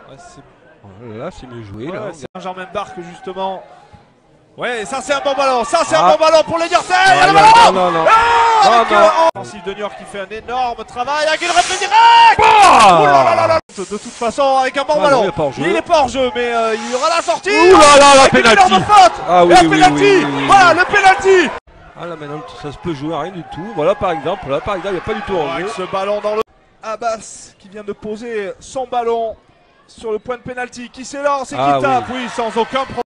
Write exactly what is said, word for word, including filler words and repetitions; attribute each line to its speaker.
Speaker 1: Ouais,
Speaker 2: là, c'est mieux joué.
Speaker 1: Ouais,
Speaker 2: là.
Speaker 1: C'est Benjamin Barque justement. Ouais, ça c'est un bon ballon, ça c'est
Speaker 2: Ah.
Speaker 1: un bon ballon pour les Niortais.
Speaker 2: Ah,
Speaker 1: Il y a le
Speaker 2: non,
Speaker 1: ballon.
Speaker 2: non, non, non.
Speaker 1: Ah,
Speaker 2: Non,
Speaker 1: avec,
Speaker 2: non.
Speaker 1: euh, offensive de Niort qui fait un énorme travail avec une reprise directe.
Speaker 2: Ah.
Speaker 1: Ouh là là là là. De toute façon, avec un bon
Speaker 2: Ah,
Speaker 1: ballon.
Speaker 2: non, il est pas hors jeu.
Speaker 1: Il est pas hors jeu, mais euh, il y aura la sortie.
Speaker 2: Ouh là là, la
Speaker 1: avec une
Speaker 2: pénalty.
Speaker 1: énorme faute.
Speaker 2: Ah oui,
Speaker 1: la
Speaker 2: oui,
Speaker 1: pénalty.
Speaker 2: oui, oui, oui,
Speaker 1: Voilà,
Speaker 2: oui.
Speaker 1: le pénalty.
Speaker 2: Ah là maintenant ça se peut jouer à rien du tout. Voilà par exemple, là par exemple il n'y a pas du tout en
Speaker 1: Avec
Speaker 2: jeu.
Speaker 1: ce ballon dans le... Abbas qui vient de poser son ballon sur le point de pénalty. Qui s'élance et qui
Speaker 2: Ah,
Speaker 1: tape,
Speaker 2: oui.
Speaker 1: oui, sans aucun problème.